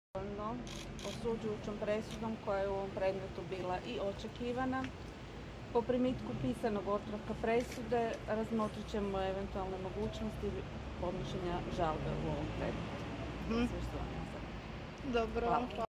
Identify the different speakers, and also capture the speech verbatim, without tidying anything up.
Speaker 1: osuđujućom presudom koja je u ovom predmetu bila i očekivana. Po primitku pisanog otpravka presude razmotrit ćemo eventualne mogućnosti podnošenja žalbe u ovom predmetu.
Speaker 2: Dobro.